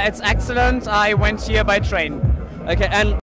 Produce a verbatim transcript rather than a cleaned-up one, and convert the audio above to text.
it's excellent. I went here by train. Okay, and